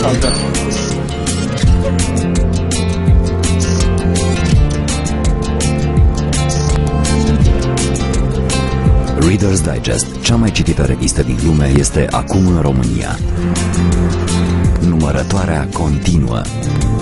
interesantă. Reader's Digest, cea mai citită revistă din lume, este acum în România. Numărătoarea continuă.